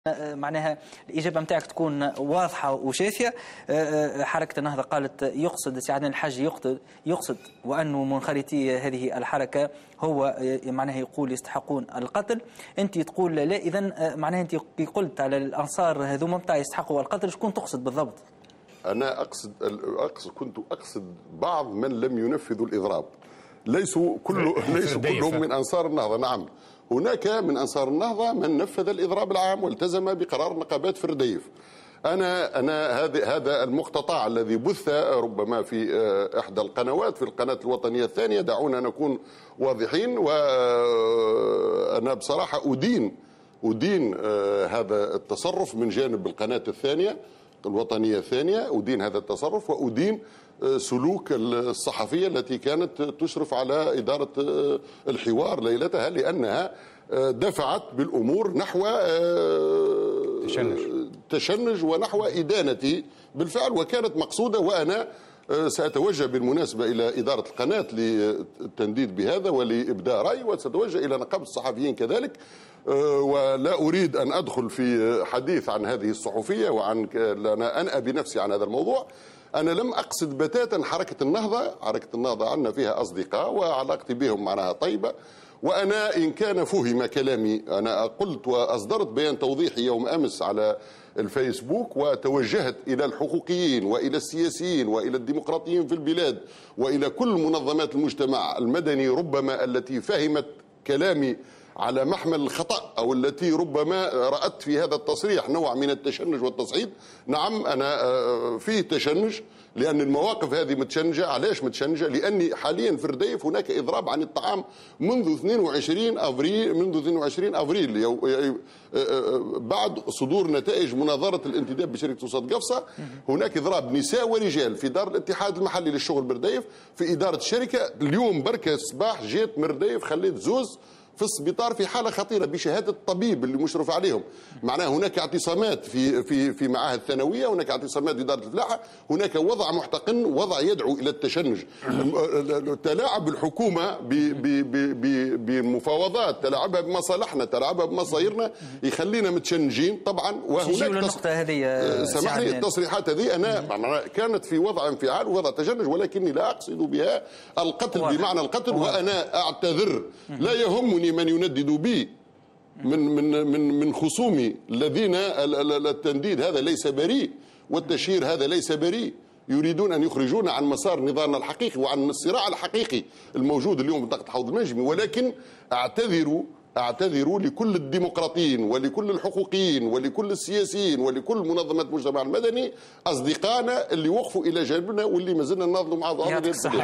معناها الإجابة متاعك تكون واضحة وشافية. حركة النهضة قالت يقصد سي عدنان الحاج يقصد وأنه منخرطي هذه الحركة هو معناها يقول يستحقون القتل. أنت تقول لا، إذن معناها أنت قلت على الأنصار هذوما متاع يستحقوا القتل، شكون تقصد بالضبط؟ أنا كنت أقصد بعض من لم ينفذوا الإضراب، ليسوا كلهم من أنصار النهضة. نعم، هناك من أنصار النهضة من نفذ الإضراب العام والتزم بقرار نقابات فرديف. أنا هذا المقتطع الذي بث ربما في إحدى القنوات، في القناة الوطنية الثانية، دعونا نكون واضحين، وأنا بصراحة أدين هذا التصرف من جانب القناة الثانية الوطنية الثانية، أدين هذا التصرف وأدين سلوك الصحفية التي كانت تشرف على إدارة الحوار ليلتها، لأنها دفعت بالأمور نحو تشنج ونحو إدانة بالفعل، وكانت مقصودة. وأنا سأتوجه بالمناسبة إلى إدارة القناة للتنديد بهذا ولإبداء رأي، وسأتوجه إلى نقابة الصحفيين كذلك. ولا أريد أن أدخل في حديث عن هذه الصحفية أنا أنأى بنفسي عن هذا الموضوع. أنا لم أقصد بتاتا حركة النهضة عندنا فيها أصدقاء وعلاقتي بهم معناها طيبة، وأنا إن كان فهم كلامي، أنا قلت وأصدرت بيان توضيحي يوم أمس على الفيسبوك، وتوجهت إلى الحقوقيين وإلى السياسيين وإلى الديمقراطيين في البلاد وإلى كل منظمات المجتمع المدني ربما التي فهمت كلامي على محمل الخطأ، أو التي ربما رأت في هذا التصريح نوع من التشنج والتصعيد. نعم، أنا فيه تشنج، لأن المواقف هذه متشنجة. علاش متشنجة؟ لأني حاليا في رديف هناك إضراب عن الطعام منذ 22 أفريل بعد صدور نتائج مناظرة الانتداب بشركة وسط قفصة. هناك إضراب نساء ورجال في دار الاتحاد المحلي للشغل برديف في إدارة الشركة. اليوم بركة الصباح جيت من رديف، خليت زوز في السبيطار في حالة خطيرة بشهادة الطبيب اللي مشرف عليهم. معناه هناك اعتصامات في معاهد ثانوية، هناك اعتصامات في إدارة الفلاحة، هناك وضع محتقن، وضع يدعو إلى التشنج. تلاعب الحكومة بالمفاوضات، تلاعبها بمصالحنا، تلاعبها بمصايرنا، يخلينا متشنجين طبعا. وهناك سامحني، التصريحات هذه أنا كانت في وضع انفعال ووضع تشنج، ولكني لا أقصد بها القتل بمعنى القتل. وأنا أعتذر، لا يهمني من يندد بي من خصومي الذين التنديد هذا ليس بريء والتشهير هذا ليس بريء، يريدون أن يخرجونا عن مسار نضالنا الحقيقي وعن الصراع الحقيقي الموجود اليوم بمنطقة حوض المنجمي. ولكن أعتذر لكل الديمقراطيين ولكل الحقوقيين ولكل السياسيين ولكل منظمات المجتمع المدني، أصدقائنا اللي وقفوا إلى جانبنا واللي ما زلنا نناضلوا مع بعض.